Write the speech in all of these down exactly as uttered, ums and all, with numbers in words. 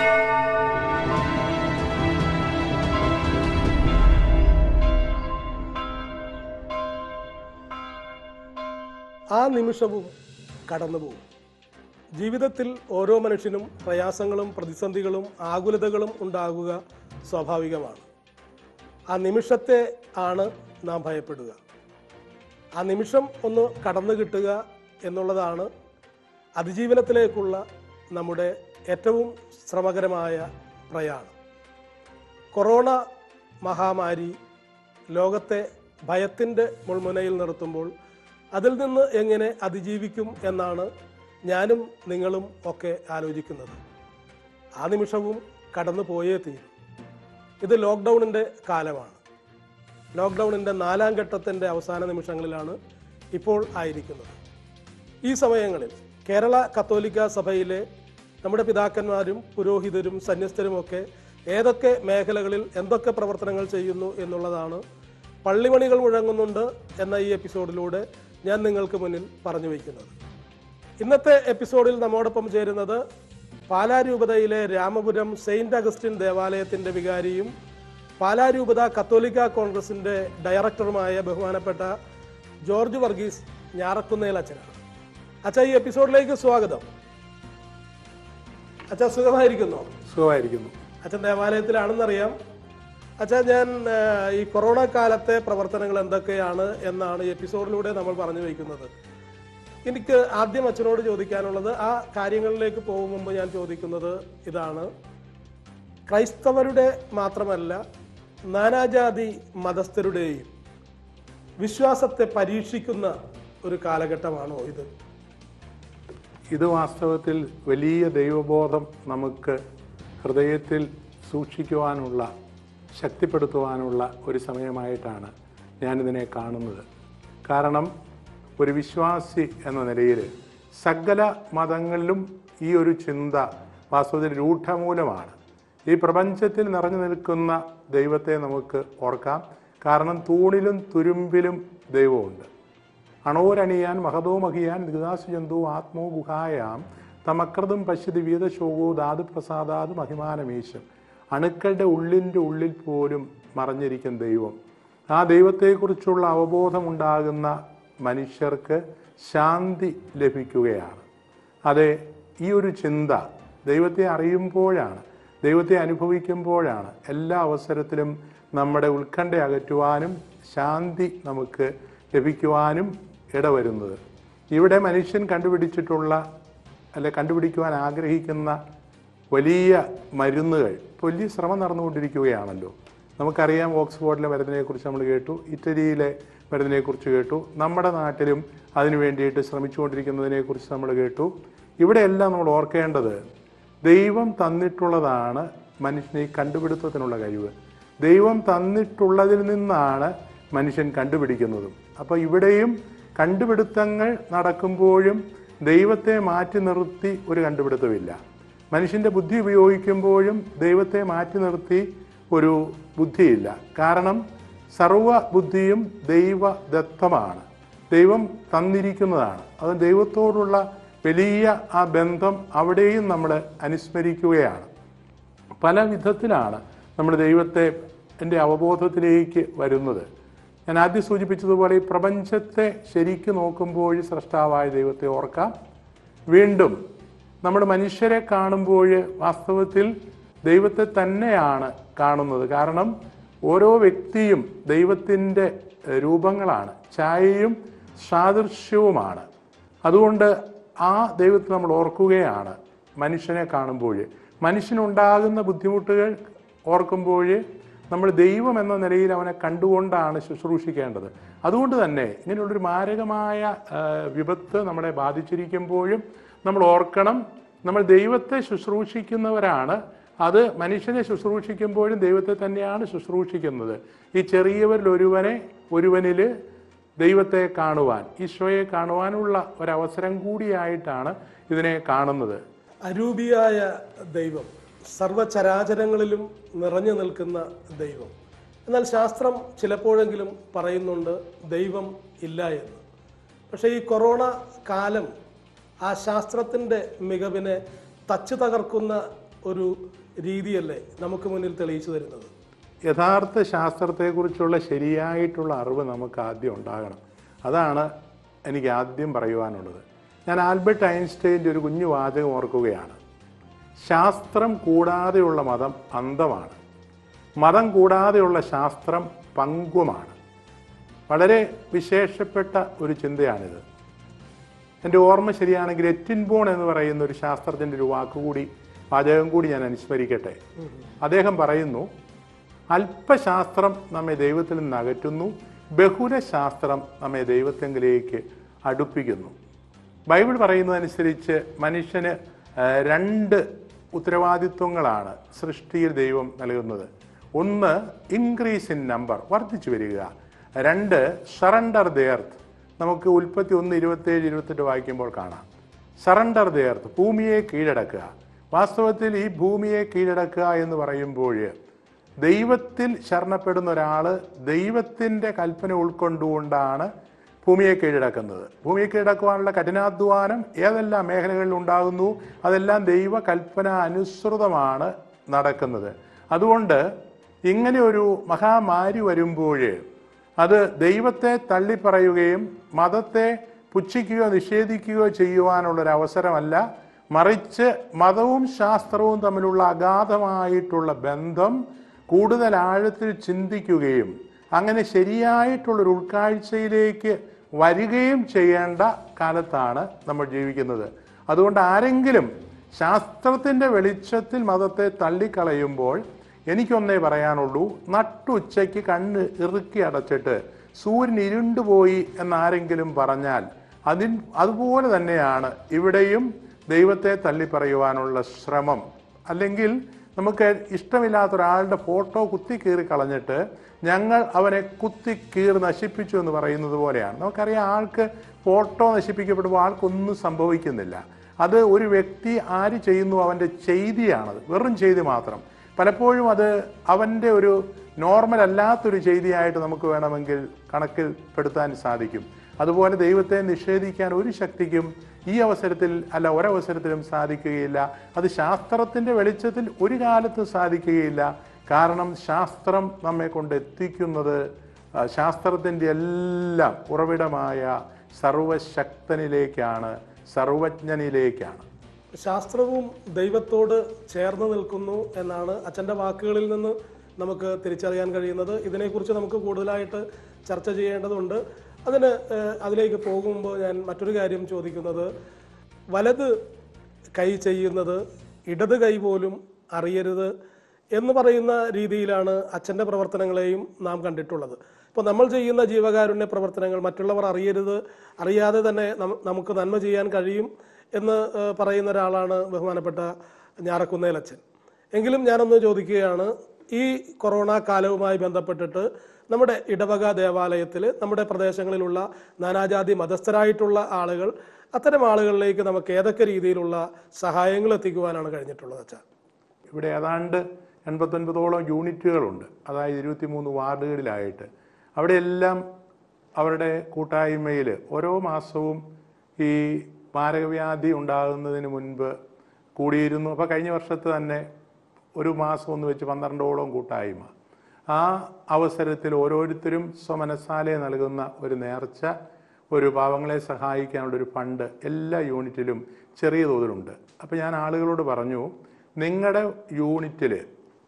ആ നിമിഷവും കടന്നുപോകും. ജീവിതത്തിൽ ഓരോ മനുഷ്യനും പ്രയാസങ്ങളും പ്രതിസന്ധികളും ആകുലതകളും ഉണ്ടാകുക സ്വാഭാവികമാണ്. ആ നിമിഷത്തെ ആണ് നാം ഭയപ്പെടുക. ആ നിമിഷം ഒന്ന് കടന്നു കിട്ടുക എന്നുള്ളതാണ് അതിജീവനത്തിലേക്കുള്ള നമ്മുടെ ഏറ്റവും ശ്രമകരമായ പ്രയാണം. കൊറോണ മഹാമാരി ലോകത്തെ ഭയത്തിൻ്റെ മുൾമുനയിൽ നിർത്തുമ്പോൾ അതിൽ നിന്ന് എങ്ങനെ അതിജീവിക്കും എന്നാണ് ഞാനും നിങ്ങളും ഒക്കെ ആലോചിക്കുന്നത്. ആ നിമിഷവും കടന്നു പോയേ തീരും. ഇത് ലോക്ക്ഡൗണിൻ്റെ കാലമാണ്. ലോക്ക്ഡൗണിൻ്റെ നാലാം ഘട്ടത്തിൻ്റെ അവസാന നിമിഷങ്ങളിലാണ് ഇപ്പോൾ ആയിരിക്കുന്നത്. ഈ സമയങ്ങളിൽ കേരള കത്തോലിക്ക സഭയിലെ നമ്മുടെ പിതാക്കന്മാരും പുരോഹിതരും സന്യസ്തരുമൊക്കെ ഏതൊക്കെ മേഖലകളിൽ എന്തൊക്കെ പ്രവർത്തനങ്ങൾ ചെയ്യുന്നു എന്നുള്ളതാണ് പള്ളിമണികൾ മുഴങ്ങുന്നുണ്ട് എന്ന ഈ എപ്പിസോഡിലൂടെ ഞാൻ നിങ്ങൾക്ക് മുന്നിൽ പറഞ്ഞു വയ്ക്കുന്നത്. ഇന്നത്തെ എപ്പിസോഡിൽ നമ്മോടൊപ്പം ചേരുന്നത് പാലാരൂപതയിലെ രാമപുരം സെയിൻറ്റ് അഗസ്റ്റിൻ ദേവാലയത്തിൻ്റെ വികാരിയും പാലാരൂപത കത്തോലിക്ക കോൺഗ്രസിൻ്റെ ഡയറക്ടറുമായ ബഹുമാനപ്പെട്ട ജോർജ് വർഗീസ് ഞാറക്കുന്നേൽ അച്ഛനാണ്. അച്ഛാ, ഈ എപ്പിസോഡിലേക്ക് സ്വാഗതം. അച്ഛാ, സുഖമായിരിക്കുന്നു? സുഖമായിരിക്കുന്നു. അച്ഛൻ ദേവാലയത്തിലാണെന്നറിയാം. അച്ഛാ, ഞാൻ ഈ കൊറോണ കാലത്തെ പ്രവർത്തനങ്ങൾ എന്തൊക്കെയാണ് എന്നാണ് ഈ എപ്പിസോഡിലൂടെ നമ്മൾ പറഞ്ഞു വയ്ക്കുന്നത്. എനിക്ക് ആദ്യം അച്ഛനോട് ചോദിക്കാനുള്ളത്, ആ കാര്യങ്ങളിലേക്ക് പോകും മുമ്പ് ഞാൻ ചോദിക്കുന്നത് ഇതാണ്. ക്രൈസ്തവരുടെ മാത്രമല്ല നാനാജാതി മതസ്ഥരുടെയും വിശ്വാസത്തെ പരീക്ഷിക്കുന്ന ഒരു കാലഘട്ടമാണോ ഇത്? ഇത് വാസ്തവത്തിൽ വലിയ ദൈവബോധം നമുക്ക് ഹൃദയത്തിൽ സൂക്ഷിക്കുവാനുള്ള, ശക്തിപ്പെടുത്തുവാനുള്ള ഒരു സമയമായിട്ടാണ് ഞാനിതിനെ കാണുന്നത്. കാരണം ഒരു വിശ്വാസി എന്ന നിലയിൽ സകല മതങ്ങളിലും ഈ ഒരു ചിന്ത വാസ്തവത്തിൽ രൂഢമൂലമാണ്. ഈ പ്രപഞ്ചത്തിൽ നിറഞ്ഞു നിൽക്കുന്ന ദൈവത്തെ നമുക്ക് ഓർക്കാം. കാരണം തൂണിലും തുരുമ്പിലും ദൈവമുണ്ട്. അണോരണിയാൻ മഹതോ മഹിയാൻ ദിഗാസു ജന്തു ആത്മോ ഗുഹായാം തമക്രതും പശ്യതി വീതശോകോ ധാതു പ്രസാദാത് മഹിമാനമീശം. അണുക്കളുടെ ഉള്ളിൻ്റെ ഉള്ളിൽ പോലും മറഞ്ഞിരിക്കുന്ന ദൈവം. ആ ദൈവത്തെക്കുറിച്ചുള്ള അവബോധമുണ്ടാകുന്ന മനുഷ്യർക്ക് ശാന്തി ലഭിക്കുകയാണ്. അതെ, ഈ ഒരു ചിന്ത ദൈവത്തെ അറിയുമ്പോഴാണ്, ദൈവത്തെ അനുഭവിക്കുമ്പോഴാണ് എല്ലാ അവസരത്തിലും നമ്മുടെ ഉത്കണ്ഠ അകറ്റുവാനും ശാന്തി നമുക്ക് ലഭിക്കുവാനും ഇടവരുന്നത്. ഇവിടെ മനുഷ്യൻ കണ്ടുപിടിച്ചിട്ടുള്ള അല്ലെ കണ്ടുപിടിക്കുവാൻ ആഗ്രഹിക്കുന്ന വലിയ മരുന്നുകൾ വലിയ ശ്രമം നടന്നുകൊണ്ടിരിക്കുകയാണല്ലോ. നമുക്കറിയാം, ഓക്സ്ഫോർഡിലെ മരുന്നിനെക്കുറിച്ച് നമ്മൾ കേട്ടു, ഇറ്റലിയിലെ മരുന്നിനെക്കുറിച്ച് കേട്ടു, നമ്മുടെ നാട്ടിലും അതിനു വേണ്ടിയിട്ട് ശ്രമിച്ചുകൊണ്ടിരിക്കുന്നതിനെക്കുറിച്ച് നമ്മൾ കേട്ടു. ഇവിടെയെല്ലാം നമ്മൾ ഓർക്കേണ്ടത്, ദൈവം തന്നിട്ടുള്ളതാണ് മനുഷ്യന് ഈ കണ്ടുപിടുത്തത്തിനുള്ള കഴിവ്. ദൈവം തന്നിട്ടുള്ളതിൽ നിന്നാണ് മനുഷ്യൻ കണ്ടുപിടിക്കുന്നതും. അപ്പോൾ ഇവിടെയും കണ്ടുപിടുത്തങ്ങൾ നടക്കുമ്പോഴും ദൈവത്തെ മാറ്റി നിർത്തി ഒരു കണ്ടുപിടുത്തമില്ല. മനുഷ്യൻ്റെ ബുദ്ധി ഉപയോഗിക്കുമ്പോഴും ദൈവത്തെ മാറ്റി നിർത്തി ഒരു ബുദ്ധിയില്ല. കാരണം സർവ ബുദ്ധിയും ദൈവദത്തമാണ്, ദൈവം തന്നിരിക്കുന്നതാണ്. അത് ദൈവത്തോടുള്ള വലിയ ആ ബന്ധം അവിടെയും നമ്മൾ അനുസ്മരിക്കുകയാണ്. പല വിധത്തിലാണ് നമ്മൾ ദൈവത്തെ എൻ്റെ അവബോധത്തിലേക്ക് വരുന്നത്. ഞാൻ ആദ്യം സൂചിപ്പിച്ചതുപോലെ ഈ പ്രപഞ്ചത്തെ ശരിക്ക് നോക്കുമ്പോൾ സ്രഷ്ടാവായ ദൈവത്തെ ഓർക്കാം. വീണ്ടും നമ്മൾ മനുഷ്യരെ കാണുമ്പോൾ വാസ്തവത്തിൽ ദൈവത്തെ തന്നെയാണ് കാണുന്നത്. കാരണം ഓരോ വ്യക്തിയും ദൈവത്തിൻ്റെ രൂപങ്ങളാണ്, ഛായയും സാദൃശ്യവുമാണ്. അതുകൊണ്ട് ആ ദൈവത്തെ നമ്മൾ ഓർക്കുകയാണ് മനുഷ്യനെ കാണുമ്പോൾ. മനുഷ്യനുണ്ടാകുന്ന ബുദ്ധിമുട്ടുകൾ ഓർക്കുമ്പോൾ നമ്മൾ ദൈവം എന്ന നിലയിൽ അവനെ കണ്ടുകൊണ്ടാണ് ശുശ്രൂഷിക്കേണ്ടത്. അതുകൊണ്ട് തന്നെ ഇങ്ങനെയുള്ളൊരു മാരകമായ വിപത്ത് നമ്മളെ ബാധിച്ചിരിക്കുമ്പോഴും നമ്മൾ ഓർക്കണം, നമ്മൾ ദൈവത്തെ ശുശ്രൂഷിക്കുന്നവരാണ്. അത് മനുഷ്യനെ ശുശ്രൂഷിക്കുമ്പോഴും ദൈവത്തെ തന്നെയാണ് ശുശ്രൂഷിക്കുന്നത്. ഈ ചെറിയവരിൽ ഒരുവനെ ഒരുവനിൽ ദൈവത്തെ കാണുവാൻ, ഈശോയെ കാണുവാനുള്ള ഒരവസരം കൂടിയായിട്ടാണ് ഇതിനെ കാണുന്നത്. അരൂപിയായ ദൈവം, സർവചരാചരങ്ങളിലും നിറഞ്ഞു നിൽക്കുന്ന ദൈവം. എന്നാൽ ശാസ്ത്രം ചിലപ്പോഴെങ്കിലും പറയുന്നുണ്ട് ദൈവം ഇല്ല എന്ന്. പക്ഷേ ഈ കൊറോണ കാലം ആ ശാസ്ത്രത്തിൻ്റെ മികവിനെ തച്ചു തകർക്കുന്ന ഒരു രീതിയല്ലേ നമുക്ക് മുന്നിൽ തെളിയിച്ചു തരുന്നത്? യഥാർത്ഥ ശാസ്ത്രത്തെക്കുറിച്ചുള്ള ശരിയായിട്ടുള്ള അറിവ് നമുക്ക് ആദ്യം ഉണ്ടാകണം. അതാണ് എനിക്ക് ആദ്യം പറയുവാനുള്ളത്. ഞാൻ ആൽബർട്ട് ഐൻസ്റ്റൈൻ്റെ ഒരു കുഞ്ഞു വാചകം ഓർക്കുകയാണ്. ശാസ്ത്രം കൂടാതെയുള്ള മതം അന്ധമാണ്, മതം കൂടാതെയുള്ള ശാസ്ത്രം പങ്കുമാണ്. വളരെ വിശേഷപ്പെട്ട ഒരു ചിന്തയാണിത്. എൻ്റെ ഓർമ്മ ശരിയാണെങ്കിൽ എറ്റിൻബോൺ എന്ന് പറയുന്ന ഒരു ശാസ്ത്രജ്ഞൻ്റെ ഒരു വാക്കുകൂടി വാചകം കൂടി ഞാൻ അനുസ്മരിക്കട്ടെ. അദ്ദേഹം പറയുന്നു, അല്പശാസ്ത്രം നമ്മെ ദൈവത്തിൽ നിന്ന് അകറ്റുന്നു, ബഹുലശാസ്ത്രം നമ്മെ ദൈവത്തെങ്കിലേക്ക് അടുപ്പിക്കുന്നു. ബൈബിൾ പറയുന്നതനുസരിച്ച് മനുഷ്യന് രണ്ട് ഉത്തരവാദിത്വങ്ങളാണ് സൃഷ്ടിയിൽ ദൈവം നൽകുന്നത്. ഒന്ന്, ഇൻക്രീസ് ഇൻ നമ്പർ, വർദ്ധിച്ചു വരിക. രണ്ട്, സറണ്ടർ ദ എർത്ത്. നമുക്ക് ഉൽപ്പത്തി ഒന്ന് ഇരുപത്തേഴ് ഇരുപത്തെട്ട് വായിക്കുമ്പോൾ കാണാം. സറണ്ടർ ദ എർത്ത്, ഭൂമിയെ കീഴടക്കുക. വാസ്തവത്തിൽ ഈ ഭൂമിയെ കീഴടക്കുക എന്ന് പറയുമ്പോൾ ദൈവത്തിൽ ശരണപ്പെടുന്ന ഒരാൾ ദൈവത്തിൻ്റെ കൽപ്പന ഉൾക്കൊണ്ടുകൊണ്ടാണ് ഭൂമിയെ കീഴടക്കുന്നത്. ഭൂമിയെ കീഴടക്കുവാനുള്ള കഠിനാധ്വാനം ഏതെല്ലാം മേഖലകളിൽ ഉണ്ടാകുന്നു അതെല്ലാം ദൈവ കൽപ്പന അനുസൃതമാണ് നടക്കുന്നത്. അതുകൊണ്ട് ഇങ്ങനെ ഒരു മഹാമാരി വരുമ്പോൾ അത് ദൈവത്തെ തള്ളിപ്പറയുകയും മതത്തെ പുച്ഛിക്കുകയോ നിഷേധിക്കുകയോ ചെയ്യുവാനുള്ളൊരവസരമല്ല, മറിച്ച് മതവും ശാസ്ത്രവും തമ്മിലുള്ള അഗാധമായിട്ടുള്ള ബന്ധം കൂടുതൽ ആഴത്തിൽ ചിന്തിക്കുകയും അങ്ങനെ ശരിയായിട്ടുള്ളൊരു ഉൾക്കാഴ്ചയിലേക്ക് വരികയും ചെയ്യേണ്ട കാലത്താണ് നമ്മൾ ജീവിക്കുന്നത്. അതുകൊണ്ട് ആരെങ്കിലും ശാസ്ത്രത്തിൻ്റെ വെളിച്ചത്തിൽ മതത്തെ തള്ളിക്കളയുമ്പോൾ എനിക്കൊന്നേ പറയാനുള്ളൂ, നട്ടുച്ചയ്ക്ക് കണ്ണ് ഇറുക്കി അടച്ചിട്ട് സൂര്യൻ ഇരുണ്ടുപോയി എന്നാരെങ്കിലും പറഞ്ഞാൽ അതിൻ അതുപോലെ തന്നെയാണ് ഇവിടെയും ദൈവത്തെ തള്ളിപ്പറയുവാനുള്ള ശ്രമം. അല്ലെങ്കിൽ നമുക്ക് ഇഷ്ടമില്ലാത്ത ഒരാളുടെ ഫോട്ടോ കുത്തിക്കീറി കളഞ്ഞിട്ട് ഞങ്ങൾ അവനെ കുത്തിക്കീറി നശിപ്പിച്ചു എന്ന് പറയുന്നത് പോലെയാണ്. നമുക്കറിയാം, ആൾക്ക് ഫോട്ടോ നശിപ്പിക്കപ്പെടുമ്പോൾ ആൾക്കൊന്നും സംഭവിക്കുന്നില്ല. അത് ഒരു വ്യക്തി ആര് ചെയ്യുന്നു അവൻ്റെ ചെയ്തിയാണത്, വെറും ചെയ്തി മാത്രം. പലപ്പോഴും അത് അവൻ്റെ ഒരു നോർമൽ അല്ലാത്തൊരു ചെയ്തിയായിട്ട് നമുക്ക് വേണമെങ്കിൽ കണക്കിൽപ്പെടുത്താൻ സാധിക്കും. അതുപോലെ ദൈവത്തെ നിഷേധിക്കാൻ ഒരു ശക്തിക്കും ഈ അവസരത്തിൽ അല്ല ഒരവസരത്തിലും സാധിക്കുകയില്ല. അത് ശാസ്ത്രത്തിൻ്റെ വെളിച്ചത്തിൽ ഒരു കാലത്തും സാധിക്കുകയില്ല. കാരണം ശാസ്ത്രം നമ്മെ കൊണ്ട് എത്തിക്കുന്നത് ശാസ്ത്രത്തിൻ്റെ എല്ലാം ഉറവിടമായ സർവശക്തനിലേക്കാണ്, സർവജ്ഞനിലേക്കാണ്. ശാസ്ത്രവും ദൈവത്തോട് ചേർന്ന് നിൽക്കുന്നു എന്നാണ് അച്ഛൻ്റെ വാക്കുകളിൽ നിന്ന് നമുക്ക് തിരിച്ചറിയാൻ കഴിയുന്നത്. ഇതിനെക്കുറിച്ച് നമുക്ക് കൂടുതലായിട്ട് ചർച്ച ചെയ്യേണ്ടതുണ്ട്. അതിന് അതിലേക്ക് പോകുമ്പോൾ ഞാൻ മറ്റൊരു കാര്യം ചോദിക്കുന്നത്, വലത് കൈ ചെയ്യുന്നത് ഇടത് കൈ പോലും അറിയരുത് എന്ന് പറയുന്ന രീതിയിലാണ് അച്ഛൻ്റെ പ്രവർത്തനങ്ങളെയും നാം കണ്ടിട്ടുള്ളത്. ഇപ്പോൾ നമ്മൾ ചെയ്യുന്ന ജീവകാരുണ്യ പ്രവർത്തനങ്ങൾ മറ്റുള്ളവർ അറിയരുത്, അറിയാതെ തന്നെ നമുക്ക് നന്മ ചെയ്യാൻ കഴിയും എന്ന് പറയുന്ന ഒരാളാണ് ബഹുമാനപ്പെട്ട ഞാറക്കുന്നേലച്ഛൻ. എങ്കിലും ഞാനൊന്ന് ചോദിക്കുകയാണ്, ഈ കൊറോണ കാലവുമായി ബന്ധപ്പെട്ടിട്ട് നമ്മുടെ ഇടവക ദേവാലയത്തിൽ നമ്മുടെ പ്രദേശങ്ങളിലുള്ള നാനാജാതി മതസ്ഥരായിട്ടുള്ള ആളുകൾ, അത്തരം ആളുകളിലേക്ക് നമുക്ക് ഏതൊക്കെ രീതിയിലുള്ള സഹായങ്ങൾ എത്തിക്കുവാനാണ് കഴിഞ്ഞിട്ടുള്ളത് അച്ഛാ? ഇവിടെ ഏതാണ്ട് എൺപത്തൊൻപതോളം യൂണിറ്റുകളുണ്ട്, അതായത് ഇരുപത്തി മൂന്ന് വാർഡുകളിലായിട്ട്. അവിടെയെല്ലാം അവരുടെ കൂട്ടായ്മയിൽ ഓരോ മാസവും ഈ മാരകവ്യാധി ഉണ്ടാകുന്നതിന് മുൻപ് കൂടിയിരുന്നു. അപ്പോൾ കഴിഞ്ഞ വർഷത്ത് തന്നെ ഒരു മാസം ഒന്ന് വെച്ച് പന്ത്രണ്ടോളം കൂട്ടായ്മ. ആ അവസരത്തിൽ ഓരോരുത്തരും സ്വമനസാലെ നൽകുന്ന ഒരു നേർച്ച, ഒരു പാവങ്ങളെ സഹായിക്കാനുള്ളൊരു ഫണ്ട് എല്ലാ യൂണിറ്റിലും ചെറിയ തോതിലുണ്ട്. അപ്പോൾ ഞാൻ ആളുകളോട് പറഞ്ഞു, നിങ്ങളുടെ യൂണിറ്റിൽ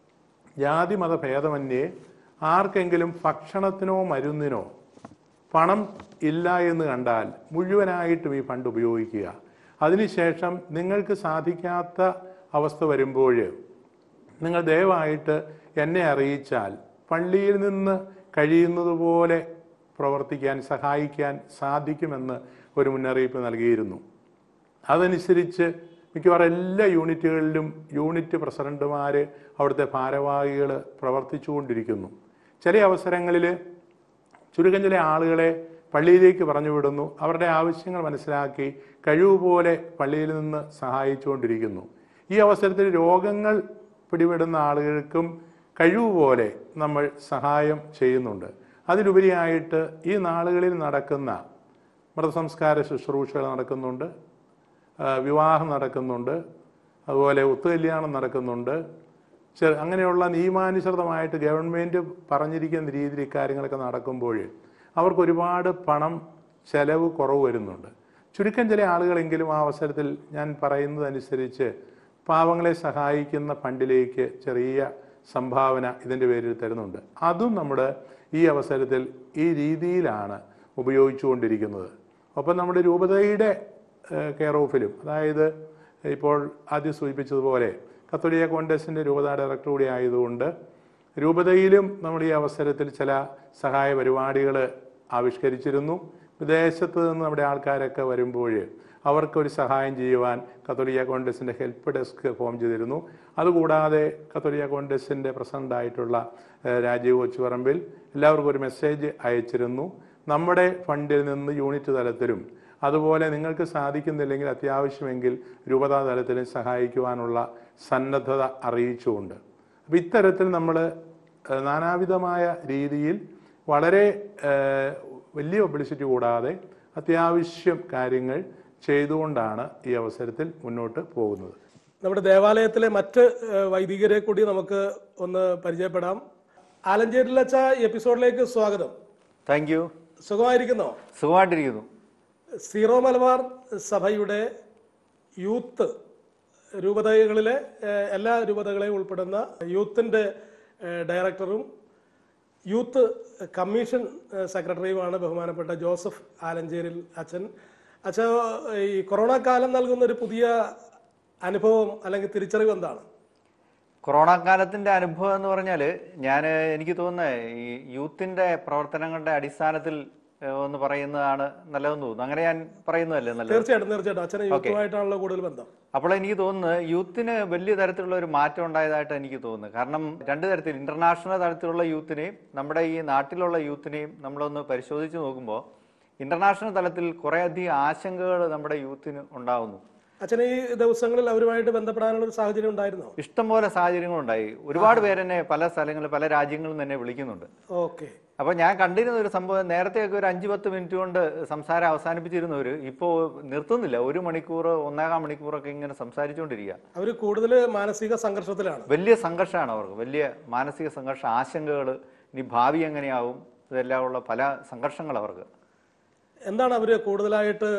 ജാതി മത ഭേദമന്യേ ആർക്കെങ്കിലും ഭക്ഷണത്തിനോ മരുന്നിനോ പണം ഇല്ല എന്ന് കണ്ടാൽ മുഴുവനായിട്ടും ഈ ഫണ്ട് ഉപയോഗിക്കുക. അതിനുശേഷം നിങ്ങൾക്ക് സാധിക്കാത്ത അവസ്ഥ വരുമ്പോൾ നിങ്ങൾ ദയവായിട്ട് എന്നെ അറിയിച്ചാൽ പള്ളിയിൽ നിന്ന് കഴിയുന്നത് പോലെ പ്രവർത്തിക്കാൻ സഹായിക്കാൻ സാധിക്കുമെന്ന് ഒരു മുന്നറിയിപ്പ് നൽകിയിരുന്നു. അതനുസരിച്ച് മിക്കവാറും എല്ലാ യൂണിറ്റുകളിലും യൂണിറ്റ് പ്രസിഡന്റുമാർ, അവിടുത്തെ ഭാരവാഹികൾ പ്രവർത്തിച്ചുകൊണ്ടിരിക്കുന്നു. ചില അവസരങ്ങളിൽ ചുരുക്കം ചില ആളുകളെ പള്ളിയിലേക്ക് പറഞ്ഞു വിടുന്നു. അവരുടെ ആവശ്യങ്ങൾ മനസ്സിലാക്കി കഴിവുപോലെ പള്ളിയിൽ നിന്ന് സഹായിച്ചുകൊണ്ടിരിക്കുന്നു. ഈ അവസരത്തിൽ രോഗങ്ങൾ പിടിപെടുന്ന ആളുകൾക്കും കഴിവുപോലെ നമ്മൾ സഹായം ചെയ്യുന്നുണ്ട്. അതിലുപരിയായിട്ട് ഈ നാളുകളിൽ നടക്കുന്ന മൃതസംസ്കാര ശുശ്രൂഷകൾ നടക്കുന്നുണ്ട്, വിവാഹം നടക്കുന്നുണ്ട്, അതുപോലെ ഒത്തുകല്യാണം നടക്കുന്നുണ്ട്. ചെ അങ്ങനെയുള്ള നിയമാനുസൃതമായിട്ട് ഗവൺമെൻറ് പറഞ്ഞിരിക്കുന്ന രീതിയിൽ ഇക്കാര്യങ്ങളൊക്കെ നടക്കുമ്പോൾ അവർക്ക് ഒരുപാട് പണം ചെലവ് കുറവ് വരുന്നുണ്ട്. ചുരുക്കം ചില ആളുകളെങ്കിലും ആ അവസരത്തിൽ ഞാൻ പറയുന്നതനുസരിച്ച് പാവങ്ങളെ സഹായിക്കുന്ന ഫണ്ടിലേക്ക് ചെറിയ സംഭാവന ഇതിൻ്റെ പേരിൽ തരുന്നുണ്ട്. അതും നമ്മുടെ ഈ അവസരത്തിൽ ഈ രീതിയിലാണ് ഉപയോഗിച്ചുകൊണ്ടിരിക്കുന്നത്. ഒപ്പം നമ്മുടെ രൂപതയുടെ കെയർ ഓഫിലും, അതായത് ഇപ്പോൾ ആദ്യം സൂചിപ്പിച്ചതുപോലെ കത്തോലിക്ക കോൺഗ്രസിൻ്റെ രൂപതാ ഡയറക്ടർ കൂടി ആയതുകൊണ്ട് രൂപതയിലും നമ്മൾ ഈ അവസരത്തിൽ ചില സഹായ പരിപാടികൾ ആവിഷ്കരിച്ചിരുന്നു. വിദേശത്ത് നിന്ന് നമ്മുടെ ആൾക്കാരൊക്കെ വരുമ്പോൾ അവർക്കൊരു സഹായം ചെയ്യുവാൻ കത്തോലിക്ക കോൺഗ്രസിൻ്റെ ഹെൽപ്പ് ഡെസ്ക് ഫോം ചെയ്തിരുന്നു. അതുകൂടാതെ കത്തോലിക്ക കോൺഗ്രസിൻ്റെ പ്രസിഡൻ്റായിട്ടുള്ള രാജീവ് കൊച്ചുപറമ്പിൽ എല്ലാവർക്കും ഒരു മെസ്സേജ് അയച്ചിരുന്നു. നമ്മുടെ ഫണ്ടിൽ നിന്ന് യൂണിറ്റ് തലത്തിലും അതുപോലെ നിങ്ങൾക്ക് സാധിക്കുന്നില്ലെങ്കിൽ അത്യാവശ്യമെങ്കിൽ രൂപതാ തലത്തിലും സഹായിക്കുവാനുള്ള സന്നദ്ധത അറിയിച്ചുകൊണ്ട്, അപ്പോൾ ഇത്തരത്തിൽ നമ്മൾ നാനാവിധമായ രീതിയിൽ വളരെ വലിയ പബ്ലിസിറ്റി കൂടാതെ അത്യാവശ്യം കാര്യങ്ങൾ ചെയ്തുകൊണ്ടാണ് ഈ അവസരത്തിൽ മുന്നോട്ട് പോകുന്നത്. നമ്മുടെ ദേവാലയത്തിലെ മറ്റ് വൈദികരെ കൂടി നമുക്ക് ഒന്ന് പരിചയപ്പെടാം. ആലഞ്ചേരിലച്ച എപ്പിസോഡിലേക്ക് സ്വാഗതം. Thank you. സുഖമായിരിക്കുന്നോ? സുഖമായിട്ടിരിക്കുന്നു. സീറോ മലബാർ സഭയുടെ യൂത്ത് രൂപതകളിലെ എല്ലാ രൂപതകളെയും ഉൾപ്പെടുന്ന യൂത്തിൻ്റെ ഡയറക്ടറും യൂത്ത് കമ്മീഷൻ സെക്രട്ടറിയുമാണ് ബഹുമാനപ്പെട്ട ജോസഫ് ആലഞ്ചേരിൽ അച്ഛൻ. അച്ഛ, ഈ കൊറോണ കാലം നൽകുന്ന ഒരു പുതിയ അനുഭവം അല്ലെങ്കിൽ തിരിച്ചറിവ് എന്താണ്? കൊറോണ കാലത്തിൻ്റെ അനുഭവം എന്ന് പറഞ്ഞാൽ ഞാൻ എനിക്ക് തോന്നുന്നത് ഈ യൂത്തിൻ്റെ പ്രവർത്തനങ്ങളുടെ അടിസ്ഥാനത്തിൽ ഒന്ന് പറയുന്നതാണ് നല്ലതെന്ന് തോന്നുന്നു. അങ്ങനെ ഞാൻ പറയുന്നതല്ലേ നല്ലത്? തീർച്ചയായിട്ടും തീർച്ചയായിട്ടും അച്ഛനെ യൂത്തുമായിട്ടാണല്ലോ കൂടുതൽ ബന്ധം. അപ്പോൾ എനിക്ക് തോന്നുന്നത് യൂത്തിന് വലിയ തരത്തിലുള്ള ഒരു മാറ്റം ഉണ്ടായതായിട്ട് എനിക്ക് തോന്നുന്നു. കാരണം രണ്ട് തരത്തിൽ, ഇന്റർനാഷണൽ തലത്തിലുള്ള യൂത്തിനെയും നമ്മുടെ ഈ നാട്ടിലുള്ള യൂത്തിനെയും നമ്മളൊന്ന് പരിശോധിച്ച് നോക്കുമ്പോൾ ഇന്റർനാഷണൽ തലത്തിൽ കുറേയധികം ആശങ്കകൾ നമ്മുടെ യൂത്തിന് ഉണ്ടാകുന്നു. അച്ഛൻ ഈ ദിവസങ്ങളിൽ അവരുമായിട്ട് ബന്ധപ്പെടാനുള്ള ഒരു സാഹചര്യം ഉണ്ടായിരുന്നോ? ഇഷ്ടംപോലെ സാഹചര്യങ്ങളുണ്ടായി. ഒരുപാട് പേരെന്നെ പല സ്ഥലങ്ങളിൽ പല രാജ്യങ്ങളിൽ തന്നെ വിളിക്കുന്നുണ്ട്. ഓക്കെ. അപ്പോൾ ഞാൻ കണ്ടിരുന്ന ഒരു സംഭവം, നേരത്തെയൊക്കെ ഒരു അഞ്ച് പത്ത് മിനിറ്റ് കൊണ്ട് സംസാരം അവസാനിപ്പിച്ചിരുന്നവർ ഇപ്പോൾ നിർത്തുന്നില്ല. ഒരു മണിക്കൂർ ഒന്നേകാം മണിക്കൂറൊക്കെ ഇങ്ങനെ സംസാരിച്ചുകൊണ്ടിരിക്കുക. അവർ കൂടുതൽ മാനസിക സംഘർഷത്തിലാണ്. വലിയ സംഘർഷമാണ് അവർക്ക്, വലിയ മാനസിക സംഘർഷം, ആശങ്കകൾ, ഇനി ഭാവി എങ്ങനെയാവും, ഇതെല്ലാം ഉള്ള പല സംഘർഷങ്ങൾ അവർക്ക്. എന്താണ് അവർ കൂടുതലായിട്ട്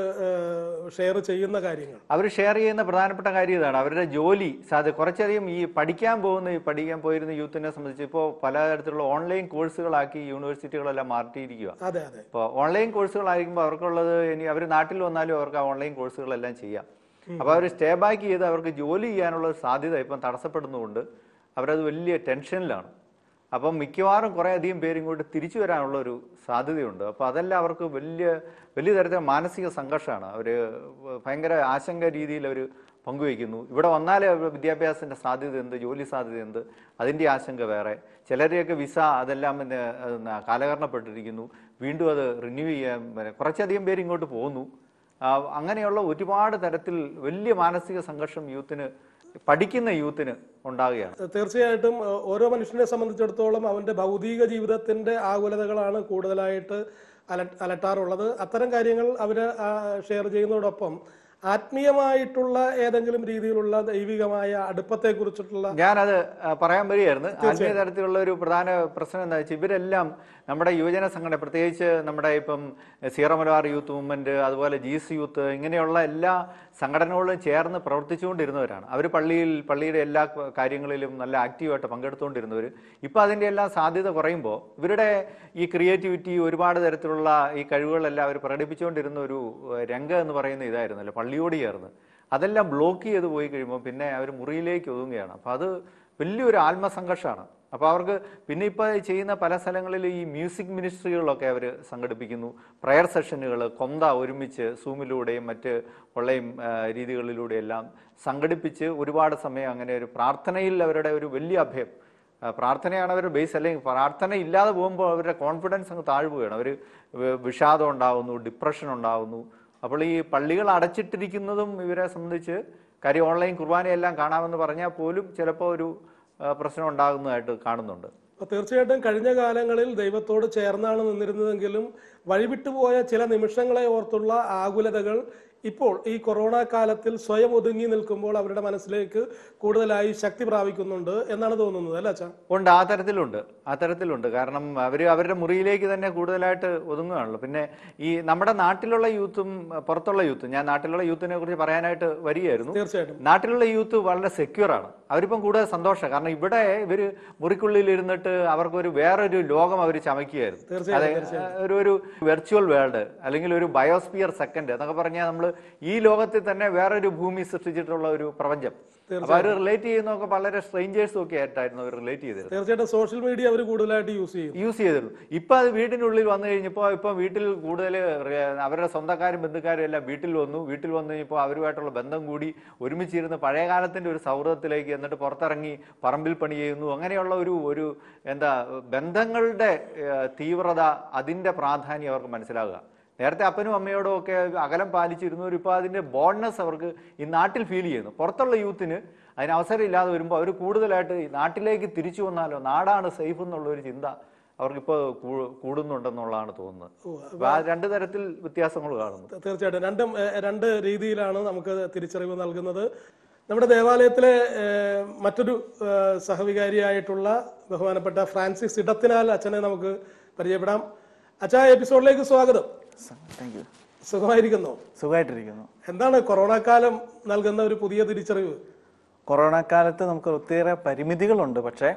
ഷെയർ ചെയ്യുന്ന കാര്യങ്ങൾ? അവർ ഷെയർ ചെയ്യുന്ന പ്രധാനപ്പെട്ട കാര്യം ഇതാണ്, അവരുടെ ജോലി സാധ്യത. കുറച്ചധികം ഈ പഠിക്കാൻ പോകുന്ന ഈ പഠിക്കാൻ പോയിരുന്ന യൂത്തിനെ സംബന്ധിച്ച് ഇപ്പോൾ പലതരത്തിലുള്ള ഓൺലൈൻ കോഴ്സുകളാക്കി യൂണിവേഴ്സിറ്റികളെല്ലാം മാറ്റിയിരിക്കുക. അതെ അതെ. ഇപ്പോൾ ഓൺലൈൻ കോഴ്സുകളായിരിക്കുമ്പോൾ അവർക്കുള്ളത്, ഇനി അവർ നാട്ടിൽ വന്നാലും അവർക്ക് ആ ഓൺലൈൻ കോഴ്സുകളെല്ലാം ചെയ്യാം. അപ്പോൾ അവർ സ്റ്റേ ബാക്ക് ചെയ്ത് അവർക്ക് ജോലി ചെയ്യാനുള്ള സാധ്യത ഇപ്പം തടസ്സപ്പെടുന്നതുകൊണ്ട് അവരത് വലിയ ടെൻഷനിലാണ്. അപ്പം മിക്കവാറും കുറേ അധികം പേര് ഇങ്ങോട്ട് തിരിച്ചു വരാനുള്ള ഒരു സാധ്യതയുണ്ട്. അപ്പോൾ അതെല്ലാം അവർക്ക് വലിയ വലിയ തരത്തിലുള്ള മാനസിക സംഘർഷമാണ്. അവർ ഭയങ്കര ആശങ്ക രീതിയിൽ അവർ പങ്കുവയ്ക്കുന്നു. ഇവിടെ വന്നാലേ അവരുടെ വിദ്യാഭ്യാസത്തിൻ്റെ സാധ്യത എന്ത്, ജോലി സാധ്യത എന്ത്, അതിൻ്റെ ആശങ്ക വേറെ. ചിലരെയൊക്കെ വിസ അതെല്ലാം പിന്നെ കാലഹരണപ്പെട്ടിരിക്കുന്നു, വീണ്ടും അത് റിന്യൂ ചെയ്യാൻ കുറച്ചധികം പേര് ഇങ്ങോട്ട് പോകുന്നു. അങ്ങനെയുള്ള ഒരുപാട് തരത്തിൽ വലിയ മാനസിക സംഘർഷം യൂത്തിന്, പഠിക്കുന്ന യൂത്തിന് ഉണ്ടാകുകയാണ്. തീർച്ചയായിട്ടും ഓരോ മനുഷ്യനെ സംബന്ധിച്ചിടത്തോളം അവൻ്റെ ഭൗതിക ജീവിതത്തിൻ്റെ ആകുലതകളാണ് കൂടുതലായിട്ട് അല അലട്ടാറുള്ളത്. അത്തരം കാര്യങ്ങൾ അവർ ഷെയർ ചെയ്യുന്നതോടൊപ്പം ആത്മീയമായിട്ടുള്ള ഏതെങ്കിലും രീതിയിലുള്ള ദൈവികമായ അടുപ്പത്തെക്കുറിച്ചിട്ടുള്ള ഞാനത് പറയാൻ വരികയായിരുന്നു. ആത്മീയ തരത്തിലുള്ള ഒരു പ്രധാന പ്രശ്നം എന്താ വെച്ചാൽ ഇവരെല്ലാം നമ്മുടെ യുവജന സംഘടന, പ്രത്യേകിച്ച് നമ്മുടെ ഇപ്പം സീറോ മലബാർ യൂത്ത് മൂവ്മെൻറ്റ്, അതുപോലെ ജീസ് യൂത്ത്, ഇങ്ങനെയുള്ള എല്ലാ സംഘടനകളും ചേർന്ന് പ്രവർത്തിച്ചുകൊണ്ടിരുന്നവരാണ്. അവർ പള്ളിയിൽ പള്ളിയുടെ എല്ലാ കാര്യങ്ങളിലും നല്ല ആക്റ്റീവായിട്ട് പങ്കെടുത്തുകൊണ്ടിരുന്നവർ. ഇപ്പോൾ അതിൻ്റെ എല്ലാം സാധ്യത കുറയുമ്പോൾ ഇവരുടെ ഈ ക്രിയേറ്റിവിറ്റി, ഒരുപാട് തരത്തിലുള്ള ഈ കഴിവുകളെല്ലാം അവർ പ്രകടിപ്പിച്ചുകൊണ്ടിരുന്ന ഒരു രംഗം എന്ന് പറയുന്ന ഇതായിരുന്നല്ലോ, പള്ളിയോട് ചേർന്ന്. അതെല്ലാം ബ്ലോക്ക് ചെയ്ത് പോയി കഴിയുമ്പോൾ പിന്നെ അവർ മുറിയിലേക്ക് ഒതുങ്ങുകയാണ്. അപ്പോൾ അത് വലിയൊരു ആത്മസംഘർഷമാണ്. അപ്പോൾ അവർക്ക് പിന്നെ ഇപ്പോൾ ചെയ്യുന്ന പല സ്ഥലങ്ങളിൽ ഈ മ്യൂസിക് മിനിസ്ട്രികളിലൊക്കെ അവർ സംഘടിപ്പിക്കുന്നു, പ്രയർ സെഷനുകൾ കൊന്ത ഒരുമിച്ച് സൂമിലൂടെയും മറ്റ് ഉള്ളയും രീതികളിലൂടെയെല്ലാം സംഘടിപ്പിച്ച് ഒരുപാട് സമയം അങ്ങനെ ഒരു പ്രാർത്ഥനയിൽ അവരുടെ ഒരു വലിയ അഭയം, പ്രാർത്ഥനയാണ് അവരുടെ ബേസ്. അല്ലെങ്കിൽ പ്രാർത്ഥന ഇല്ലാതെ പോകുമ്പോൾ അവരുടെ കോൺഫിഡൻസ് അങ്ങ് താഴ്വുകയാണ്. അവർ വിഷാദം ഉണ്ടാകുന്നു, ഡിപ്രഷൻ ഉണ്ടാകുന്നു. അപ്പോൾ ഈ പള്ളികൾ അടച്ചിട്ടിരിക്കുന്നതും ഇവരെ സംബന്ധിച്ച്, കാര്യം ഓൺലൈൻ കുർബാനയെല്ലാം കാണാമെന്ന് പറഞ്ഞാൽ പോലും ചിലപ്പോൾ ഒരു പ്രശ്നം ഉണ്ടാകുന്നതായിട്ട് കാണുന്നുണ്ട്. അപ്പോൾ തീർച്ചയായിട്ടും കഴിഞ്ഞ കാലങ്ങളിൽ ദൈവത്തോട് ചേർന്നാണ് നിന്നിരുന്നതെങ്കിലും വഴിവിട്ടുപോയ ചില നിമിഷങ്ങളെ ഓർത്തുള്ള ആകുലതകൾ ഇപ്പോൾ ഈ കൊറോണ കാലത്തിൽ സ്വയം ഒതുങ്ങി നിൽക്കുമ്പോൾ അവരുടെ മനസ്സിലേക്ക് കൂടുതലായി ശക്തി പ്രാപിക്കുന്നുണ്ട് എന്നാണ് തോന്നുന്നത്, അല്ല അച്ഛാ? ഉണ്ട്, ആ തരത്തിലുണ്ട് ആ തരത്തിലുണ്ട് കാരണം അവർ അവരുടെ മുറിയിലേക്ക് തന്നെ കൂടുതലായിട്ട് ഒതുങ്ങുകയാണല്ലോ. പിന്നെ ഈ നമ്മുടെ നാട്ടിലുള്ള യൂത്തും പുറത്തുള്ള യൂത്തും, ഞാൻ നാട്ടിലുള്ള യൂത്തിനെ കുറിച്ച് പറയാനായിട്ട് വരികയായിരുന്നു. തീർച്ചയായിട്ടും നാട്ടിലുള്ള യൂത്ത് വളരെ സെക്യൂർ ആണ്. അവരിപ്പം കൂടുതൽ സന്തോഷം. കാരണം ഇവിടെ ഇവർ മുറിക്കുള്ളിൽ ഇരുന്നിട്ട് അവർക്കൊരു വേറൊരു ലോകം അവർ ചമയ്ക്കുകയായിരുന്നു. അതെ, ഒരു ഒരു വെർച്വൽ വേൾഡ് അല്ലെങ്കിൽ ഒരു ബയോസ്ഫിയർ സെക്കൻഡ് എന്നൊക്കെ പറഞ്ഞാൽ നമ്മൾ ഈ ലോകത്തിൽ തന്നെ വേറൊരു ഭൂമി സൃഷ്ടിച്ചിട്ടുള്ള ഒരു പ്രപഞ്ചം. അപ്പൊ അവർ റിലേറ്റ് ചെയ്യുന്നതൊക്കെ വളരെ സ്ട്രേഞ്ചേഴ്സും ഒക്കെ ആയിട്ടായിരുന്നു അവർ റിലേറ്റ് ചെയ്തത്. തീർച്ചയായിട്ടും സോഷ്യൽ മീഡിയ അവർ കൂടുതലായിട്ട് യൂസ് ചെയ്യും യൂസ് ചെയ്തിരുന്നു. ഇപ്പൊ അത് വീടിനുള്ളിൽ വന്നു കഴിഞ്ഞപ്പോൾ ഇപ്പൊ വീട്ടിൽ കൂടുതൽ അവരുടെ സ്വന്തക്കാരും ബന്ധുക്കാരും എല്ലാം വീട്ടിൽ വന്നു. വീട്ടിൽ വന്നു കഴിഞ്ഞപ്പോൾ അവരുമായിട്ടുള്ള ബന്ധം കൂടി ഒരുമിച്ചിരുന്ന് പഴയകാലത്തിന്റെ ഒരു സൗഹൃദത്തിലേക്ക്, എന്നിട്ട് പുറത്തിറങ്ങി പറമ്പിൽ പണി ചെയ്യുന്നു. അങ്ങനെയുള്ള ഒരു ഒരു എന്താ ബന്ധങ്ങളുടെ തീവ്രത, അതിന്റെ പ്രാധാന്യം അവർക്ക് മനസ്സിലാകുക. നേരത്തെ അപ്പനും അമ്മയോടും ഒക്കെ അകലം പാലിച്ചിരുന്നവർ ഇപ്പോൾ അതിൻ്റെ ബോൺനെസ് അവർക്ക് ഈ നാട്ടിൽ ഫീൽ ചെയ്യുന്നു. പുറത്തുള്ള യൂത്തിന് അതിന് അവസരം ഇല്ലാതെ വരുമ്പോൾ അവർ കൂടുതലായിട്ട് ഈ നാട്ടിലേക്ക് തിരിച്ചു വന്നാലോ, നാടാണ് സേഫ് എന്നുള്ള ഒരു ചിന്ത അവർക്കിപ്പോൾ കൂടുന്നുണ്ടെന്നുള്ളതാണ് തോന്നുന്നത്. ആ രണ്ട് തരത്തിൽ വ്യത്യാസങ്ങൾ കാണുന്നു. തീർച്ചയായിട്ടും രണ്ടും രണ്ട് രീതിയിലാണ് നമുക്ക് തിരിച്ചറിവ് നൽകുന്നത്. നമ്മുടെ ദേവാലയത്തിലെ മറ്റൊരു സഹവികാരിയായിട്ടുള്ള ബഹുമാനപ്പെട്ട ഫ്രാൻസിസ് ഇടത്തിനാൽ അച്ഛനെ നമുക്ക് പരിചയപ്പെടാം. അച്ഛാ, എപ്പിസോഡിലേക്ക് സ്വാഗതം. സുഖമായിരിക്കുന്നു? സുഖമായിട്ടിരിക്കുന്നു. എന്താണ് കൊറോണ കാലം നൽകുന്ന ഒരു പുതിയ തിരിച്ചറിവ്? കൊറോണ കാലത്ത് നമുക്ക് ഒത്തിരി പരിമിതികളുണ്ട്, പക്ഷേ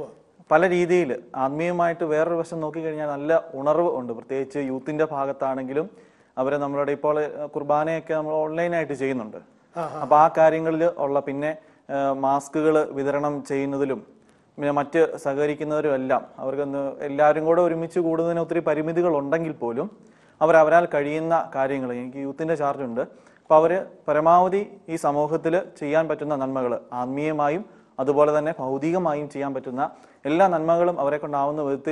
പല രീതിയിൽ ആത്മീയമായിട്ട് വേറൊരു വശം നോക്കിക്കഴിഞ്ഞാൽ നല്ല ഉണർവ് ഉണ്ട്. പ്രത്യേകിച്ച് യൂത്തിന്റെ ഭാഗത്താണെങ്കിലും അവരെ നമ്മളുടെ ഇപ്പോൾ കുർബാനയൊക്കെ നമ്മൾ ഓൺലൈനായിട്ട് ചെയ്യുന്നുണ്ട്. അപ്പൊ ആ കാര്യങ്ങളിൽ ഉള്ള, പിന്നെ മാസ്കുകൾ വിതരണം ചെയ്യുന്നതിലും പിന്നെ മറ്റ് സഹകരിക്കുന്നവരും എല്ലാം അവർക്ക് എല്ലാവരും കൂടെ ഒരുമിച്ച് കൂടുന്നതിന് ഒത്തിരി പരിമിതികൾ ഉണ്ടെങ്കിൽ പോലും അവർ അവരാൽ കഴിയുന്ന കാര്യങ്ങൾ, എനിക്ക് യൂത്തിന്റെ ചാർജ് ഉണ്ട്, അപ്പോൾ അവർ പരമാവധി ഈ സമൂഹത്തിൽ ചെയ്യാൻ പറ്റുന്ന നന്മകൾ, ആത്മീയമായും അതുപോലെ തന്നെ ഭൗതികമായും ചെയ്യാൻ പറ്റുന്ന എല്ലാ നന്മകളും അവരെ കൊണ്ടാവുന്ന വിധത്തിൽ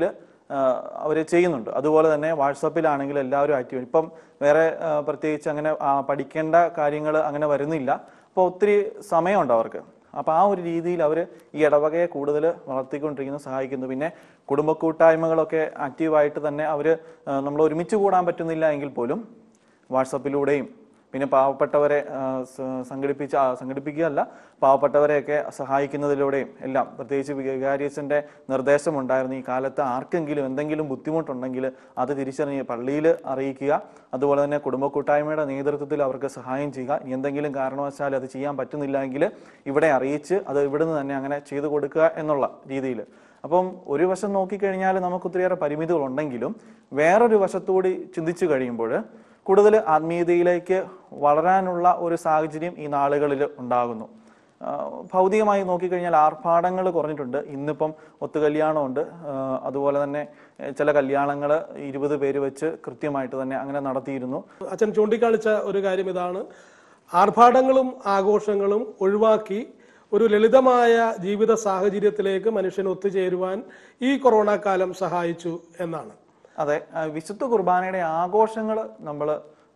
അവർ ചെയ്യുന്നുണ്ട്. അതുപോലെ തന്നെ വാട്സപ്പിലാണെങ്കിൽ എല്ലാവരും ആക്റ്റീവ്. ഇപ്പം വേറെ പ്രത്യേകിച്ച് അങ്ങനെ പഠിക്കേണ്ട കാര്യങ്ങൾ അങ്ങനെ വരുന്നില്ല. അപ്പോൾ ഒത്തിരി സമയമുണ്ട് അവർക്ക്. അപ്പോൾ ആ ഒരു രീതിയിൽ അവർ ഈ ഇടവകയെ കൂടുതൽ വളർത്തിക്കൊണ്ടിരിക്കുന്നു, സഹായിക്കുന്നു. പിന്നെ കുടുംബ കൂട്ടായ്മകളൊക്കെ ആക്റ്റീവായിട്ട് തന്നെ അവർ നമ്മൾ ഒരുമിച്ച് കൂടാൻ പറ്റുന്നില്ല എങ്കിൽ പോലും വാട്സപ്പിലൂടെയും പിന്നെ പാവപ്പെട്ടവരെ സംഘടിപ്പിച്ച് സംഘടിപ്പിക്കുകയല്ല പാവപ്പെട്ടവരെയൊക്കെ സഹായിക്കുന്നതിലൂടെയും എല്ലാം, പ്രത്യേകിച്ച് വികാരിയച്ഛൻ്റെ നിർദ്ദേശമുണ്ടായിരുന്നു, ഈ കാലത്ത് ആർക്കെങ്കിലും എന്തെങ്കിലും ബുദ്ധിമുട്ടുണ്ടെങ്കിൽ അത് തിരിച്ചറിഞ്ഞ് പള്ളിയിൽ അറിയിക്കുക. അതുപോലെ തന്നെ കുടുംബ കൂട്ടായ്മയുടെ നേതൃത്വത്തിൽ അവർക്ക് സഹായം ചെയ്യുക. ഇനി എന്തെങ്കിലും കാരണവശാൽ അത് ചെയ്യാൻ പറ്റുന്നില്ല എങ്കിൽ ഇവിടെ അറിയിച്ച് അത് ഇവിടുന്ന് തന്നെ അങ്ങനെ ചെയ്തു കൊടുക്കുക എന്നുള്ള രീതിയിൽ. അപ്പം ഒരു വശം നോക്കിക്കഴിഞ്ഞാൽ നമുക്ക് ഒത്തിരിയേറെ പരിമിതികളുണ്ടെങ്കിലും വേറൊരു വശത്തുകൂടി ചിന്തിച്ചു കഴിയുമ്പോൾ കൂടുതൽ ആത്മീയതയിലേക്ക് വളരാനുള്ള ഒരു സാഹചര്യം ഈ നാളുകളിൽ ഉണ്ടാകുന്നു. ഭൗതികമായി നോക്കിക്കഴിഞ്ഞാൽ ആർഭാടങ്ങൾ കുറഞ്ഞിട്ടുണ്ട്. ഇന്നിപ്പം ഒത്തുകല്യാണമുണ്ട്, അതുപോലെ തന്നെ ചില കല്യാണങ്ങൾ ഇരുപത് പേര് വെച്ച് കൃത്യമായിട്ട് തന്നെ അങ്ങനെ നടത്തിയിരുന്നു. അച്ഛൻ ചൂണ്ടിക്കാണിച്ച ഒരു കാര്യം ഇതാണ്, ആർഭാടങ്ങളും ആഘോഷങ്ങളും ഒഴിവാക്കി ഒരു ലളിതമായ ജീവിത സാഹചര്യത്തിലേക്ക് മനുഷ്യൻ ഒത്തുചേരുവാൻ ഈ കൊറോണ കാലം സഹായിച്ചു എന്നാണ്. അതെ, വിശുദ്ധ കുർബാനയുടെ ആഘോഷങ്ങൾ നമ്മൾ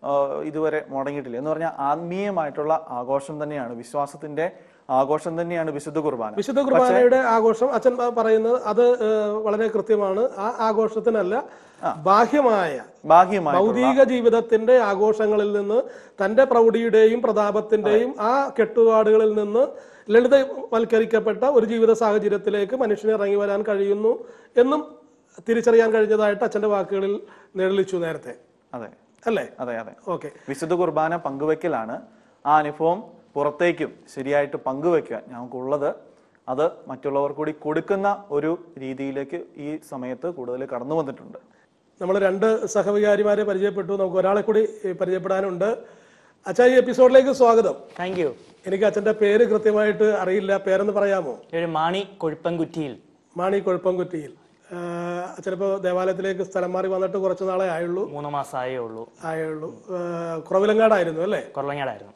ഇതുവരെ മുടങ്ങിയിട്ടില്ല. എന്ന് പറഞ്ഞാൽ ആത്മീയമായിട്ടുള്ള ആഘോഷം തന്നെയാണ്, വിശ്വാസത്തിന്റെ ആഘോഷം തന്നെയാണ് വിശുദ്ധ കുർബാന. വിശുദ്ധ കുർബാനയുടെ ആഘോഷം അച്ഛൻ പറയുന്നത് അത് വളരെ കൃത്യമാണ്. ആ ആഘോഷത്തിനല്ല, ബാഹ്യമായ ബാഹ്യമായ ഭൗതിക ജീവിതത്തിന്റെ ആഘോഷങ്ങളിൽ നിന്ന്, തന്റെ പ്രൗഢിയുടെയും പ്രതാപത്തിന്റെയും ആ കെട്ടുപാടുകളിൽ നിന്ന് ലളിതവൽക്കരിക്കപ്പെട്ട ഒരു ജീവിത സാഹചര്യത്തിലേക്ക് മനുഷ്യന് ഇറങ്ങി വരാൻ കഴിയുന്നു എന്നും തിരിച്ചറിയാൻ കഴിഞ്ഞതായിട്ട് അച്ഛന്റെ വാക്കുകളിൽ നിഴലിച്ചു നേരത്തെ. അതെ അല്ലേ? അതെ അതെ ഓക്കെ. വിശുദ്ധ കുർബാന പങ്കുവെക്കലാണ്. ആ അനുഭവം പുറത്തേക്കും ശരിയായിട്ട് പങ്കുവെക്കാൻ ഞങ്ങൾക്കുള്ളത്, അത് മറ്റുള്ളവർ കൂടി കൊടുക്കുന്ന ഒരു രീതിയിലേക്ക് ഈ സമയത്ത് കൂടുതൽ കടന്നു വന്നിട്ടുണ്ട്. നമ്മൾ രണ്ട് സഹവികാരിമാരെ പരിചയപ്പെട്ടു, നമുക്ക് ഒരാളെ കൂടി പരിചയപ്പെടാനുണ്ട്. അച്ഛാ, ഈ എപ്പിസോഡിലേക്ക് സ്വാഗതം. Thank you. എനിക്ക് അച്ഛന്റെ പേര് കൃത്യമായിട്ട് അറിയില്ല, പേരെന്ന് പറയാമോ? മാണി കൊഴുപ്പൻകുറ്റിയിൽ. മാണി കൊഴുപ്പൻകുറ്റിയിൽ. അച്ഛനിപ്പോ ദേവാലയത്തിലേക്ക് സ്ഥലം മാറി വന്നിട്ട് കുറച്ച് നാളെ ആയുള്ളൂ. മൂന്ന് മാസം ആയേ ഉള്ളൂ. ആയേ ഉള്ളൂ. കുറവിലങ്ങാടായിരുന്നു അല്ലേ? കുറവിലങ്ങാടായിരുന്നു.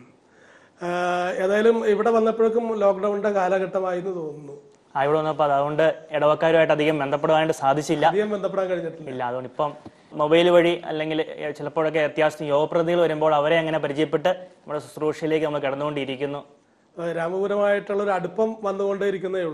ഏതായാലും ഇവിടെ വന്നപ്പോഴേക്കും ലോക്ക്ഡൌണിന്റെ കാലഘട്ടമായിരുന്നു തോന്നുന്നു. ആ, ഇവിടെ വന്നപ്പോൾ അതുകൊണ്ട് ഇടവക്കാരുമായിട്ട് അധികം ബന്ധപ്പെടാനായിട്ട് സാധിച്ചില്ല. അധികം ബന്ധപ്പെടാൻ കഴിഞ്ഞിട്ടില്ല. ഇല്ല, അതുകൊണ്ട് ഇപ്പം മൊബൈൽ വഴി അല്ലെങ്കിൽ ചിലപ്പോഴൊക്കെ അത്യാവശ്യം യോഗപ്രതികൾ വരുമ്പോൾ അവരെ അങ്ങനെ പരിചയപ്പെട്ട് നമ്മുടെ ശുശ്രൂഷയിലേക്ക് നമ്മൾ കിടന്നുകൊണ്ടിരിക്കുന്നു. രാമപുരമായിട്ടുള്ള ഒരു അടുപ്പം വന്നുകൊണ്ടേയിരിക്കുന്നേ ഉള്ളൂ.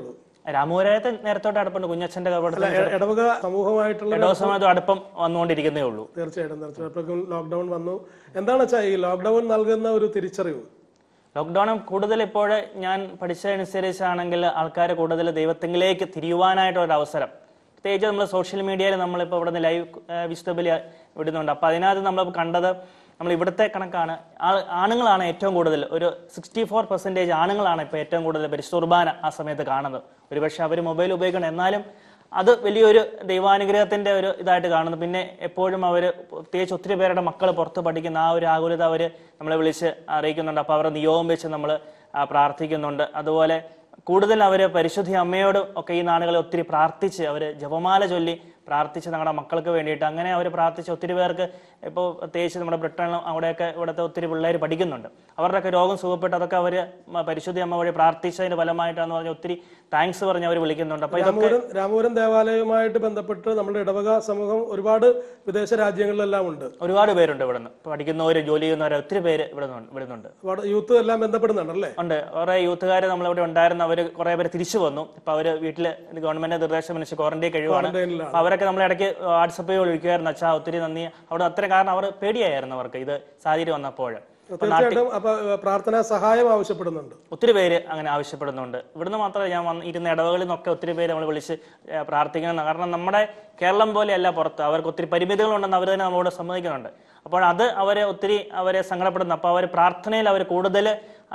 രാമപുരത്തെ നേരത്തോട്ട് അടുപ്പുണ്ട്. കുഞ്ഞച്ഛന്റെ കപടത്തിൽ ഇടവക സമൂഹമായിട്ടുള്ള ഇടവസമായിട്ട് അടുപ്പം വന്നുകൊണ്ടിരിക്കുന്നേ ഉള്ളൂ. തീർച്ചയായിട്ടും തീർച്ചയായിട്ടും അപ്പോഴേക്കും ലോക്ക്ഡൌൺ വന്നു. എന്താണ് വെച്ചാൽ ഈ ലോക്ക്ഡൌൺ നൽകുന്ന ഒരു തിരിച്ചറിവ്? ലോക്ക്ഡൌൺ കൂടുതൽ ഇപ്പോൾ ഞാൻ പഠിച്ചതനുസരിച്ചാണെങ്കിൽ ആൾക്കാർ കൂടുതൽ ദൈവത്തിലേക്ക് തിരിയുവാനായിട്ടൊരു അവസരം, പ്രത്യേകിച്ച് നമ്മൾ സോഷ്യൽ മീഡിയയിൽ നമ്മളിപ്പോൾ ഇവിടെ നിന്ന് ലൈവ് വിശുദ്ധ ബലി വിടുന്നുണ്ട്. അപ്പോൾ അതിനകത്ത് നമ്മൾ കണ്ടത്, നമ്മൾ ഇവിടുത്തെ കണക്കാണ്, ആണുങ്ങളാണ് ഏറ്റവും കൂടുതൽ, ഒരു സിക്സ്റ്റി ഫോർ പെർസെൻറ്റേജ് ആണുങ്ങളാണ് ഇപ്പോൾ ഏറ്റവും കൂടുതൽ പരിശുദ്ധ കുർബാന ആ സമയത്ത് കാണുന്നത്. ഒരുപക്ഷെ അവർ മൊബൈൽ ഉപയോഗിക്കണം, എന്നാലും അത് വലിയൊരു ദൈവാനുഗ്രഹത്തിന്റെ ഒരു ഇതായിട്ട് കാണുന്നു. പിന്നെ എപ്പോഴും അവർ, പ്രത്യേകിച്ച് ഒത്തിരി പേരുടെ മക്കൾ പുറത്ത് പഠിക്കുന്ന ആ ഒരു ആകുലത അവർ നമ്മളെ വിളിച്ച് അറിയിക്കുന്നുണ്ട്. അപ്പോൾ അവരുടെ നിയോഗം വെച്ച് നമ്മൾ പ്രാർത്ഥിക്കുന്നുണ്ട്. അതുപോലെ കൂടുതൽ അവർ പരിശുദ്ധ അമ്മയോട് ഒക്കെ ഈ നാളുകളിൽ ഒത്തിരി പ്രാർത്ഥിച്ച്, അവർ ജപമാല ചൊല്ലി പ്രാർത്ഥിച്ച് ഞങ്ങളുടെ മക്കൾക്ക് വേണ്ടിയിട്ട്, അങ്ങനെ അവർ പ്രാർത്ഥിച്ച് ഒത്തിരി പേർക്ക്, ഇപ്പോൾ പ്രത്യേകിച്ച് നമ്മുടെ ബ്രിട്ടനിലും അവിടെയൊക്കെ ഇവിടുത്തെ ഒത്തിരി പിള്ളേർ പഠിക്കുന്നുണ്ട്, അവരുടെയൊക്കെ രോഗം സുഖപ്പെട്ട് അതൊക്കെ അവർ പരിശുദ്ധ അമ്മ വഴി പ്രാർത്ഥിച്ചതിന്റെ ഫലമായിട്ടാന്ന് പറഞ്ഞ് ഒത്തിരി താങ്ക്സ് പറഞ്ഞ് അവർ വിളിക്കുന്നുണ്ട്. അപ്പോൾ ഇതൊക്കെ രാമപുരം ദേവാലയവുമായിട്ട് ബന്ധപ്പെട്ട് നമ്മുടെ ഇടവക സമൂഹം ഒരുപാട് വിദേശ രാജ്യങ്ങളിലെല്ലാം ഉണ്ട്, ഒരുപാട് പേരുണ്ട് ഇവിടുന്ന് പഠിക്കുന്നവര്, ജോലി ചെയ്യുന്നവര്, ഒത്തിരി പേര് ഇവിടെ ഇവിടുന്നുണ്ട്. യൂത്ത് എല്ലാം ബന്ധപ്പെടുന്നുണ്ടല്ലേ? ഉണ്ട്. കുറെ യൂത്തുകാർ നമ്മളിവിടെ ഉണ്ടായിരുന്ന അവർ കുറെ പേര് തിരിച്ചു വന്നു. ഇപ്പൊ അവര് വീട്ടില് ഗവൺമെന്റ് നിർദ്ദേശം അനുസരിച്ച് ക്വാറന്റൈൻ കഴിയുവാണ്. അവരൊക്കെ നമ്മളെ ഇടയ്ക്ക് വാട്സപ്പ് വിളിക്കുമായിരുന്നു, അച്ഛാ ഒത്തിരി നന്ദി അവിടെ അത്ര, കാരണം അവർ പേടിയായിരുന്നു അവർക്ക് ഇത് സാഹചര്യം വന്നപ്പോൾ. തീർച്ചയായിട്ടും പ്രാർത്ഥനാ സഹായം ആവശ്യപ്പെടുന്നുണ്ട്, ഒത്തിരി പേര് അങ്ങനെ ആവശ്യപ്പെടുന്നുണ്ട്. ഇവിടുന്ന് മാത്രമല്ല, ഞാൻ വന്ന് ഇരുന്ന ഇടവകളിൽ നിന്നൊക്കെ ഒത്തിരി പേര് നമ്മൾ വിളിച്ച് പ്രാർത്ഥിക്കണം. കാരണം നമ്മുടെ കേരളം പോലെയല്ല പുറത്ത്, അവർക്ക് ഒത്തിരി പരിമിതികളുണ്ടെന്ന് അവർ തന്നെ നമ്മളോട് സമ്മതിക്കുന്നുണ്ട്. അപ്പോൾ അത് അവരെ ഒത്തിരി അവരെ സങ്കടപ്പെടുന്നു. അപ്പോൾ അവർ പ്രാർത്ഥനയിൽ അവർ കൂടുതൽ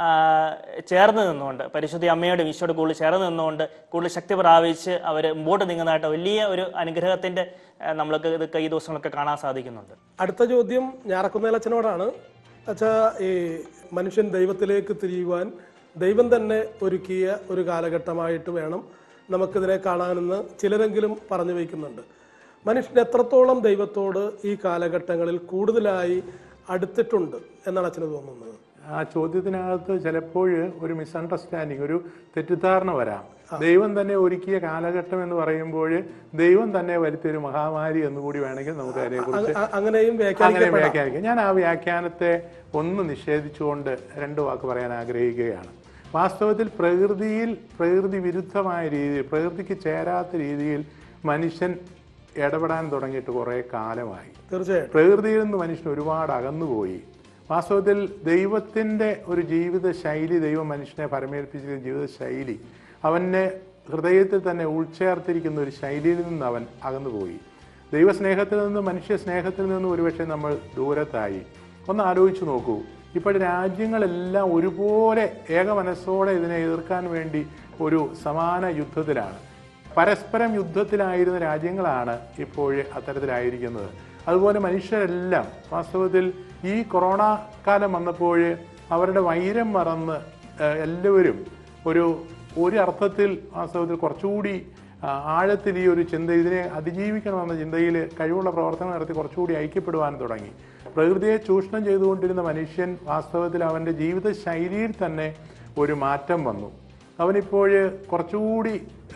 ചേർന്ന് നിന്നുകൊണ്ട്, പരിശുദ്ധ അമ്മയോട് ഈശോയോട് കൂടുതൽ ചേർന്ന് നിന്നുകൊണ്ട് കൂടുതൽ ശക്തി പ്രാപിച്ച് അവർ മുമ്പോട്ട് നീങ്ങുന്നതായിട്ട് വലിയ ഒരു അനുഗ്രഹത്തിന്റെ നമ്മൾക്ക് ഇതൊക്കെ ഈ ദിവസങ്ങളൊക്കെ കാണാൻ സാധിക്കുന്നുണ്ട്. അടുത്ത ചോദ്യം ഞാറക്കുന്നേലച്ഛനോടാണ്. അച്ഛാ, ഈ മനുഷ്യൻ ദൈവത്തിലേക്ക് തിരിയുവാൻ ദൈവം തന്നെ ഒരുക്കിയ ഒരു കാലഘട്ടമായിട്ട് വേണം നമുക്കിതിനെ കാണാനെന്ന് ചിലരെങ്കിലും പറഞ്ഞു വയ്ക്കുന്നുണ്ട്. മനുഷ്യൻ എത്രത്തോളം ദൈവത്തോട് ഈ കാലഘട്ടങ്ങളിൽ കൂടുതലായി അടുത്തിട്ടുണ്ട് എന്നാണ് അച്ഛന് തോന്നുന്നത്? ആ ചോദ്യത്തിനകത്ത് ചിലപ്പോൾ ഒരു മിസ്അണ്ടർസ്റ്റാൻഡിങ്, ഒരു തെറ്റിദ്ധാരണ വരാം. ദൈവം തന്നെ ഒരുക്കിയ കാലഘട്ടം എന്ന് പറയുമ്പോൾ ദൈവം തന്നെ വരുത്തിയൊരു മഹാമാരി എന്നുകൂടി വേണമെങ്കിൽ നമുക്ക് അതിനെക്കുറിച്ച് അങ്ങനെയും അങ്ങനെ വ്യാഖ്യാനിക്കാം. ഞാൻ ആ വ്യാഖ്യാനത്തെ ഒന്ന് നിഷേധിച്ചുകൊണ്ട് രണ്ട് വാക്ക് പറയാൻ ആഗ്രഹിക്കുകയാണ്. വാസ്തവത്തിൽ പ്രകൃതിയിൽ പ്രകൃതി വിരുദ്ധമായ രീതിയിൽ, പ്രകൃതിക്ക് ചേരാത്ത രീതിയിൽ മനുഷ്യൻ ഇടപെടാൻ തുടങ്ങിയിട്ട് കുറേ കാലമായി. തീർച്ചയായും പ്രകൃതിയിൽ നിന്ന് മനുഷ്യൻ ഒരുപാട് അകന്നുപോയി. വാസ്തവത്തിൽ ദൈവത്തിൻ്റെ ഒരു ജീവിത ശൈലി, ദൈവം മനുഷ്യനെ പരമേൽപ്പിച്ചിരിക്കുന്ന ജീവിത ശൈലി, അവനെ ഹൃദയത്തിൽ തന്നെ ഉൾച്ചേർത്തിരിക്കുന്ന ഒരു ശൈലിയിൽ നിന്ന് അവൻ അകന്നുപോയി. ദൈവസ്നേഹത്തിൽ നിന്ന്, മനുഷ്യ സ്നേഹത്തിൽ നിന്ന് ഒരുപക്ഷെ നമ്മൾ ദൂരത്തായി. ഒന്ന് ആലോചിച്ച് നോക്കൂ, ഇപ്പോൾ രാജ്യങ്ങളെല്ലാം ഒരുപോലെ ഏക മനസ്സോടെ ഇതിനെ എതിർക്കാൻ വേണ്ടി ഒരു സമാന യുദ്ധത്തിലാണ്. പരസ്പരം യുദ്ധത്തിലായിരുന്ന രാജ്യങ്ങളാണ് ഇപ്പോൾ അത്തരത്തിലായിരിക്കുന്നത്. അതുപോലെ മനുഷ്യരെല്ലാം വാസ്തവത്തിൽ ഈ കൊറോണ കാലം വന്നപ്പോൾ അവരുടെ വൈരം മറന്ന് എല്ലാവരും ഒരു ഒരു അർത്ഥത്തിൽ വാസ്തവത്തിൽ കുറച്ചുകൂടി ആഴത്തിൽ ഈ ഒരു ചിന്ത, ഇതിനെ അതിജീവിക്കണമെന്ന ചിന്തയിൽ കഴിവുള്ള പ്രവർത്തനം നടത്തി കുറച്ചുകൂടി ഐക്യപ്പെടുവാൻ തുടങ്ങി. പ്രകൃതിയെ ചൂഷണം ചെയ്തുകൊണ്ടിരുന്ന മനുഷ്യൻ വാസ്തവത്തിൽ അവൻ്റെ ജീവിത ശൈലിയിൽ തന്നെ ഒരു മാറ്റം വന്നു. അവനിപ്പോൾ കുറച്ചുകൂടി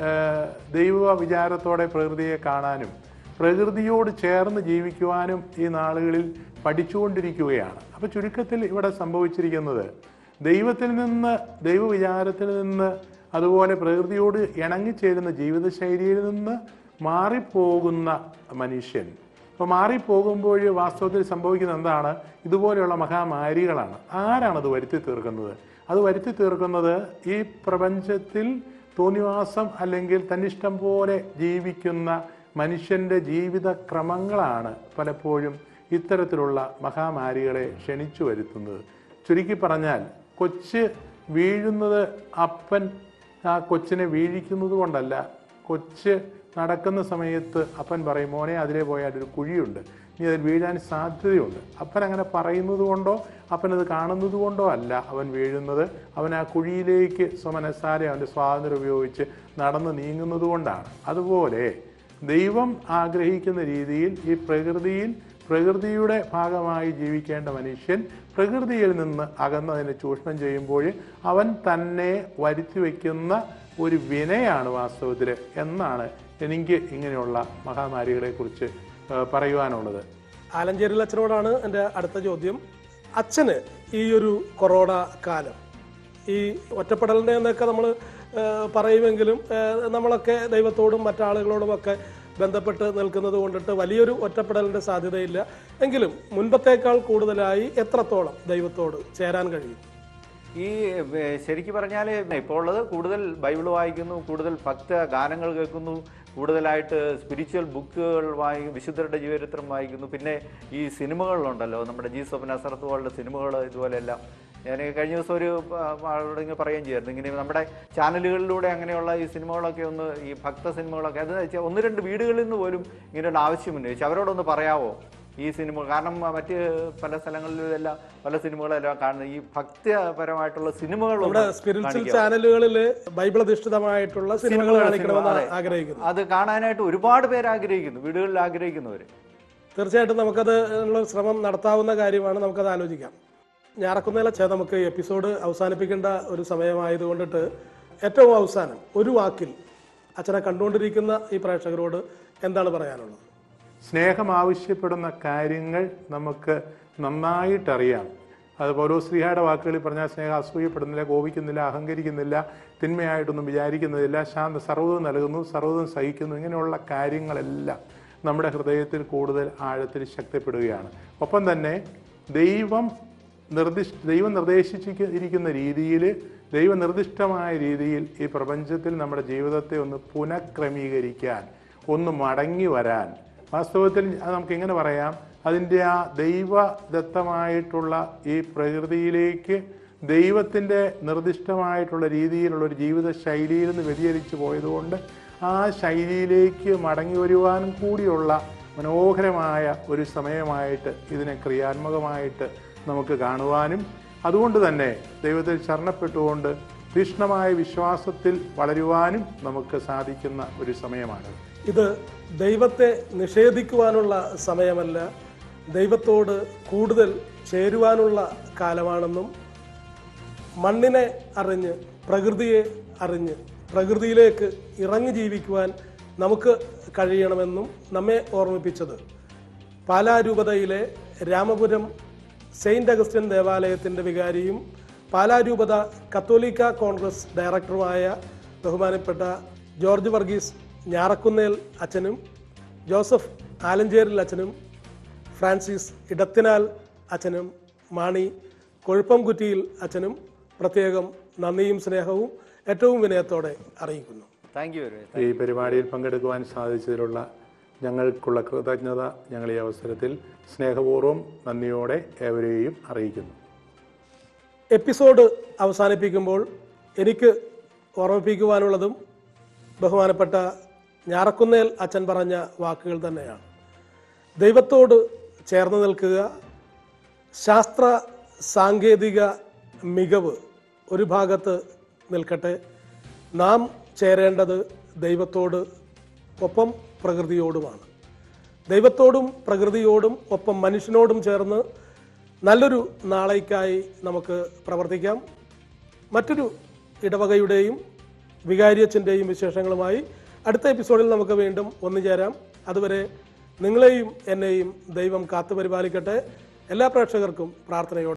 ദൈവ വിചാരത്തോടെ പ്രകൃതിയെ കാണാനും പ്രകൃതിയോട് ചേർന്ന് ജീവിക്കുവാനും ഈ നാളുകളിൽ പഠിച്ചുകൊണ്ടിരിക്കുകയാണ്. അപ്പോൾ ചുരുക്കത്തിൽ ഇവിടെ സംഭവിച്ചിരിക്കുന്നത്, ദൈവത്തിൽ നിന്ന്, ദൈവവിചാരത്തിൽ നിന്ന്, അതുപോലെ പ്രകൃതിയോട് ഇണങ്ങിച്ചേരുന്ന ജീവിതശൈലിയിൽ നിന്ന് മാറിപ്പോകുന്ന മനുഷ്യൻ. അപ്പോൾ മാറിപ്പോകുമ്പോൾ വാസ്തവത്തിൽ സംഭവിക്കുന്നത് എന്താണ്? ഇതുപോലെയുള്ള മഹാമാരികളാണ്. ആരാണത് വരുത്തി തീർക്കുന്നത്? അത് വരുത്തി തീർക്കുന്നത് ഈ പ്രപഞ്ചത്തിൽ തോന്നിവാസം അല്ലെങ്കിൽ തന്നിഷ്ടം പോലെ ജീവിക്കുന്ന മനുഷ്യൻ്റെ ജീവിത ക്രമങ്ങളാണ് പലപ്പോഴും ഇത്തരത്തിലുള്ള മഹാമാരികളെ ക്ഷണിച്ചു വരുത്തുന്നത്. ചുരുക്കി പറഞ്ഞാൽ, കൊച്ച് വീഴുന്നത് അപ്പൻ ആ കൊച്ചിനെ വീഴിക്കുന്നത് കൊണ്ടല്ല, കൊച്ച് നടക്കുന്ന സമയത്ത് അപ്പൻ പറയും, മോനെ അതിലേ പോയാൽ ഒരു കുഴിയുണ്ട്, നീ അതിൽ വീഴാൻ സാധ്യതയുണ്ട്. അപ്പൻ അങ്ങനെ പറയുന്നത് കൊണ്ടോ അപ്പനത് കാണുന്നത് കൊണ്ടോ അല്ല അവൻ വീഴുന്നത്. അവൻ ആ കുഴിയിലേക്ക് സ്വമനസ്സാരെ അവൻ്റെ സ്വാതന്ത്ര്യം ഉപയോഗിച്ച് നടന്ന് നീങ്ങുന്നത് കൊണ്ടാണ്. അതുപോലെ ദൈവം ആഗ്രഹിക്കുന്ന രീതിയിൽ ഈ പ്രകൃതിയിൽ പ്രകൃതിയുടെ ഭാഗമായി ജീവിക്കേണ്ട മനുഷ്യൻ പ്രകൃതിയിൽ നിന്ന് അകന്നതിനെ ചൂഷണം ചെയ്യുമ്പോൾ അവൻ തന്നെ വരുത്തി വയ്ക്കുന്ന ഒരു വിനയാണ് വാസ്തവത്തിൽ എന്നാണ് എനിക്ക് ഇങ്ങനെയുള്ള മഹാമാരികളെക്കുറിച്ച് പറയുവാനുള്ളത്. ആലഞ്ചേരിൽ അച്ഛനോടാണ് എൻ്റെ അടുത്ത ചോദ്യം. അച്ഛന് ഈ ഒരു കൊറോണ കാലം, ഈ ഒറ്റപ്പെടലിൻ്റെ എന്നൊക്കെ നമ്മൾ പറയുമെങ്കിലും നമ്മളൊക്കെ ദൈവത്തോടും മറ്റാളുകളോടുമൊക്കെ ബന്ധപ്പെട്ട് നിൽക്കുന്നത് കൊണ്ടിട്ട് വലിയൊരു ഒറ്റപ്പെടലിൻ്റെ സാധ്യതയില്ല. എങ്കിലും മുൻപത്തേക്കാൾ കൂടുതലായി എത്രത്തോളം ദൈവത്തോട് ചേരാൻ കഴിയും? ഈ ശരിക്കും പറഞ്ഞാൽ ഇപ്പോൾ ഉള്ളത് കൂടുതൽ ബൈബിൾ വായിക്കുന്നു, കൂടുതൽ ഭക്ത ഗാനങ്ങൾ കേൾക്കുന്നു, കൂടുതലായിട്ട് സ്പിരിച്വൽ ബുക്കുകൾ വായി വിശുദ്ധരുടെ ജീവചരിത്രം വായിക്കുന്നു. പിന്നെ ഈ സിനിമകളിലുണ്ടല്ലോ നമ്മുടെ ജീസസ് ഓഫ് നസറത്ത് പോലുള്ള സിനിമകൾ ഇതുപോലെയെല്ലാം. ഞാൻ കഴിഞ്ഞ ദിവസം ഒരു ആളോട് ഇങ്ങനെ പറയുകയും ചെയ്യായിരുന്നു, ഇങ്ങനെ നമ്മുടെ ചാനലുകളിലൂടെ അങ്ങനെയുള്ള ഈ സിനിമകളൊക്കെ ഒന്ന്, ഈ ഭക്ത സിനിമകളൊക്കെ, അത് വെച്ചാൽ ഒന്ന് രണ്ട് വീടുകളിൽ നിന്ന് പോലും ഇങ്ങനെയുള്ള ആവശ്യം ഉന്നയിച്ചു അവരോടൊന്ന് പറയാവോ ഈ സിനിമ. കാരണം മറ്റ് പല സ്ഥലങ്ങളിലെല്ലാം പല സിനിമകളെല്ലാം കാണുന്നത് ഈ ഭക്തിപരമായിട്ടുള്ള സിനിമകൾ സ്പിരിച്വൽ ചാനലുകളിൽ ബൈബിൾ അധിഷ്ഠിതമായിട്ടുള്ള സിനിമകൾ കാണിക്കണമെന്ന് ആഗ്രഹിക്കുന്നു. അത് കാണാനായിട്ട് ഒരുപാട് പേര് ആഗ്രഹിക്കുന്നു, വീടുകളിൽ ആഗ്രഹിക്കുന്നവര്. തീർച്ചയായിട്ടും നമുക്കത് ഉള്ള ശ്രമം നടത്താവുന്ന കാര്യമാണ്. നമുക്കത് ആലോചിക്കാം. ഞാറക്കുന്നതിലെ നമുക്ക് എപ്പിസോഡ് അവസാനിപ്പിക്കേണ്ട ഒരു സമയമായതുകൊണ്ടിട്ട് ഏറ്റവും അവസാനം ഒരു വാക്കിൽ അച്ഛനെ കണ്ടുകൊണ്ടിരിക്കുന്ന ഈ പ്രേക്ഷകരോട് എന്താണ് പറയാനുള്ളത്? സ്നേഹം ആവശ്യപ്പെടുന്ന കാര്യങ്ങൾ നമുക്ക് നന്നായിട്ടറിയാം. അത് പൗലോസ്ലീഹയുടെ വാക്കുകളിൽ പറഞ്ഞാൽ സ്നേഹം അസൂയപ്പെടുന്നില്ല, കോപിക്കുന്നില്ല, അഹങ്കരിക്കുന്നില്ല, തിന്മയായിട്ടൊന്നും വിചാരിക്കുന്നില്ല, ശാന്ത സർവ്വതും നൽകുന്നു, സർവ്വതും സഹിക്കുന്നു. ഇങ്ങനെയുള്ള കാര്യങ്ങളെല്ലാം നമ്മുടെ ഹൃദയത്തിൽ കൂടുതൽ ആഴത്തിൽ ശക്തിപ്പെടുകയാണ്. ഒപ്പം തന്നെ ദൈവം നിർദ്ദിഷ്ട ദൈവം നിർദ്ദേശിച്ചിരിക്കുന്ന രീതിയിൽ, ദൈവനിർദ്ദിഷ്ടമായ രീതിയിൽ ഈ പ്രപഞ്ചത്തിൽ നമ്മുടെ ജീവിതത്തെ ഒന്ന് പുനഃക്രമീകരിക്കാൻ, ഒന്ന് മടങ്ങി വരാൻ, വാസ്തവത്തിൽ അത് നമുക്ക് എങ്ങനെ പറയാം, അതിൻ്റെ ആ ദൈവദത്തമായിട്ടുള്ള ഈ പ്രകൃതിയിലേക്ക് ദൈവത്തിൻ്റെ നിർദ്ദിഷ്ടമായിട്ടുള്ള രീതിയിലുള്ളൊരു ജീവിത ശൈലിയിൽ നിന്ന് വ്യതിചലിച്ചു പോയതുകൊണ്ട് ആ ശൈലിയിലേക്ക് മടങ്ങി വരുവാനും കൂടിയുള്ള മനോഹരമായ ഒരു സമയമായിട്ട് ഇതിനെ ക്രിയാത്മകമായിട്ട് നമുക്ക് കാണുവാനും, അതുകൊണ്ട് തന്നെ ദൈവത്തിൽ ശരണപ്പെട്ടുകൊണ്ട് തീക്ഷ്ണമായ വിശ്വാസത്തിൽ വളരുവാനും നമുക്ക് സാധിക്കുന്ന ഒരു സമയമാണ്. ഇത് ദൈവത്തെ നിഷേധിക്കുവാനുള്ള സമയമല്ല, ദൈവത്തോട് കൂടുതൽ ചേരുവാനുള്ള കാലമാണെന്നും മണ്ണിനെ അറിഞ്ഞ് പ്രകൃതിയെ അറിഞ്ഞ് പ്രകൃതിയിലേക്ക് ഇറങ്ങി ജീവിക്കുവാൻ നമുക്ക് കഴിയണമെന്നും നമ്മെ ഓർമ്മിപ്പിച്ചത് പാലാരൂപതയിലെ രാമപുരം സെയിൻറ്റ് അഗസ്റ്റിൻ ദേവാലയത്തിൻ്റെ വികാരിയും പാലാരൂപത കത്തോലിക്ക കോൺഗ്രസ് ഡയറക്ടറുമായ ബഹുമാനപ്പെട്ട ജോർജ് വർഗീസ് ഞാറക്കുന്നേൽ അച്ഛനും ജോസഫ് ആലഞ്ചേരിൽ അച്ഛനും ഫ്രാൻസിസ് ഇടത്തിനാൽ അച്ഛനും മാണി കൊഴുപ്പംകുറ്റിയിൽ അച്ഛനും പ്രത്യേകം നന്ദിയും സ്നേഹവും ഏറ്റവും വിനയത്തോടെ അറിയിക്കുന്നു. Thank you. ഈ പരിപാടിയിൽ പങ്കെടുക്കുവാൻ സാധിച്ചതിലുള്ള ഞങ്ങൾക്കുള്ള കൃതജ്ഞത ഞങ്ങൾ ഈ അവസരത്തിൽ സ്നേഹപൂർവ്വം നന്ദിയോടെ ഏവരെയും അറിയിക്കുന്നു. എപ്പിസോഡ് അവസാനിപ്പിക്കുമ്പോൾ എനിക്ക് ഓർമ്മിപ്പിക്കുവാനുള്ളതും ബഹുമാനപ്പെട്ട ഞാറക്കുന്നേൽ അച്ഛൻ പറഞ്ഞ വാക്കുകൾ തന്നെയാണ്. ദൈവത്തോട് ചേർന്ന് നിൽക്കുക, ശാസ്ത്ര സാങ്കേതിക മികവ് ഒരു ഭാഗത്ത് നിൽക്കട്ടെ, നാം ചേരേണ്ടത് ദൈവത്തോട് ഒപ്പം പ്രകൃതിയോടുമാണ്. ദൈവത്തോടും പ്രകൃതിയോടും ഒപ്പം മനുഷ്യനോടും ചേർന്ന് നല്ലൊരു നാളേക്കായി നമുക്ക് പ്രവർത്തിക്കാം. മറ്റൊരു ഇടവകയുടെയും വികാരിയച്ഛൻ്റെയും വിശേഷങ്ങളുമായി അടുത്ത എപ്പിസോഡിൽ നമുക്ക് വീണ്ടും ഒന്നുചേരാം. അതുവരെ നിങ്ങളെയും എന്നെയും ദൈവം കാത്തു പരിപാലിക്കട്ടെ. എല്ലാ പ്രേക്ഷകർക്കും പ്രാർത്ഥനയോടെ